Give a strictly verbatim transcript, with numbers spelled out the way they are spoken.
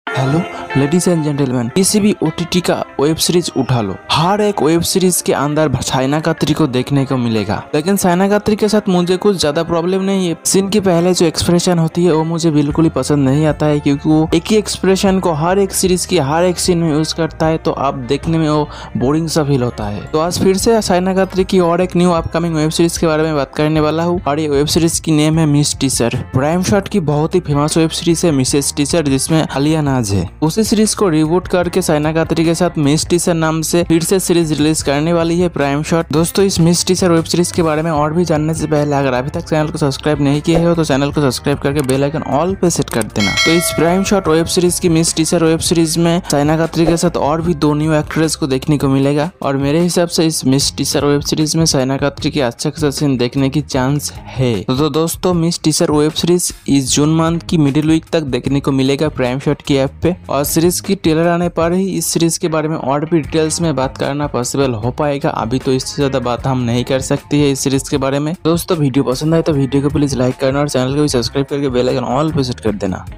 Hello ladies and gentleman, किसी भी OTT का वेब सीरीज उठा लो, हर एक वेब सीरीज के अंदर साइना कातरी को देखने को मिलेगा। लेकिन साइना कातरी के साथ मुझे कुछ ज्यादा प्रॉब्लम नहीं है। सीन की पहले जो एक्सप्रेशन होती है वो मुझे बिल्कुल ही पसंद नहीं आता है, क्योंकि वो एक ही एक्सप्रेशन को हर एक सीरीज की हर एक सीन में यूज करता है, तो आप देखने में वो बोरिंग सा फील होता है। तो आज फिर से साइना कातरी की और एक न्यू अपकमिंग वेब सीरीज के बारे में बात करने वाला हूँ, और ये वेब सीरीज की नेम है मिस टीचर। प्राइम शॉट की बहुत ही फेमस वेब सीरीज है मिसेस टीचर, जिसमें आलिया नाज है। उसी सीरीज को रिबूट करके साइना कातरी के साथ मिस टीचर नाम से फिर से सीरीज रिलीज करने वाली है प्राइम शॉट। दोस्तों, इस मिस टीचर वेब सीरीज के बारे में और भी जानने से पहले अगर अभी तक चैनल को सब्सक्राइब नहीं किए हो तो चैनल को सब्सक्राइब करके बेल आइकन ऑल पे सेट कर देना। तो इस प्राइम शॉट वेब सीरीज की मिस टीचर वेब सीरीज में साइना कातरी के साथ और भी दो न्यू एक्ट्रेस को देखने को मिलेगा, और मेरे हिसाब से इस मिस टीचर वेब सीरीज में साइना कातरी की अच्छा खासा सीन देखने की चांस है। तो दोस्तों, मिस टीचर वेब सीरीज इस जून मंथ की मिडिल वीक तक देखने को मिलेगा प्राइम शॉट की ऐप पे, और सीरीज की ट्रेलर आने पर ही इस सीरीज के बारे में और भी डिटेल्स में बात करना पॉसिबल हो पाएगा। अभी तो इससे ज्यादा बात हम नहीं कर सकते हैं इस सीरीज के बारे में। दोस्तों, वीडियो पसंद आए तो वीडियो को प्लीज लाइक करना और चैनल को भी सब्सक्राइब करके बेल आइकन ऑल पे सेट कर देना।